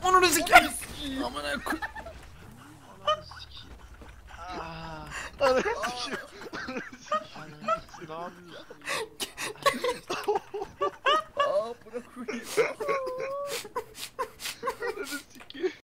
Onu sikeyim. Amına koy. Ananı sikeyim. Ananı sikeyim. Ananı sikeyim. Ne yapıyorsun ya?